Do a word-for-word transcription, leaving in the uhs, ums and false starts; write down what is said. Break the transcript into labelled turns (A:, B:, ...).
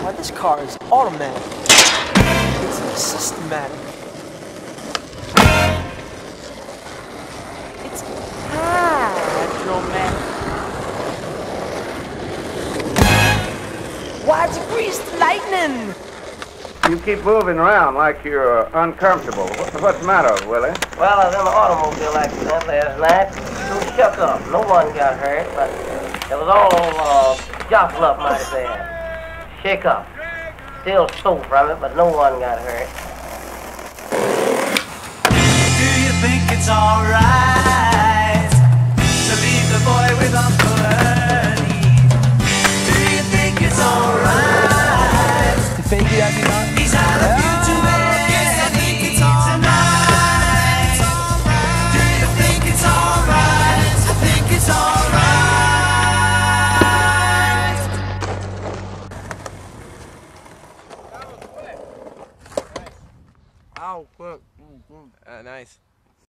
A: Why, this car is automatic. It's systematic. It's hydromatic. Why, it's greased lightning.
B: You keep moving around like you're uh, uncomfortable. What, what's the matter, Willie?
C: Well, I was in an automobile accident last night. Who shook up? No one got hurt, but it was all uh, jostle up, mighty bad. Shake up. Still sore from it, but no one got hurt.
D: Do you think it's alright to leave the boy with Uncle Ernie? Do you think it's alright?
A: To fake it as you know.
D: He's out of you to yes, I think it's alright. Do you think it's alright? I think it's alright.
A: Oh, quick. Mm-hmm. Uh, nice.